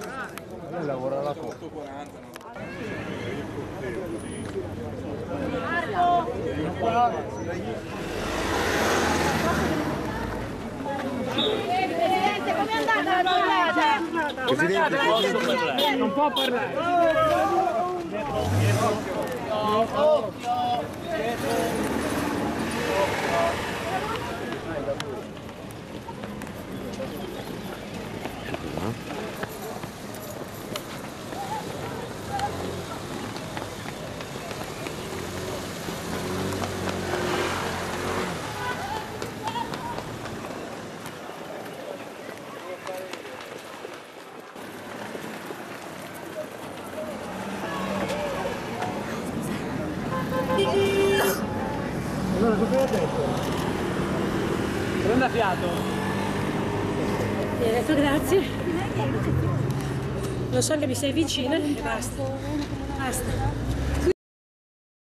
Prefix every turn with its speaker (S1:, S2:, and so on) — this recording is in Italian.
S1: Lei lavora alla foto.
S2: Presidente, com'è andata la giornata?
S1: Presidente, non può parlare. Allora, cosa hai detto? Prenda fiato.
S3: Ti hai detto grazie. Lo so che mi sei vicina e basta. Basta.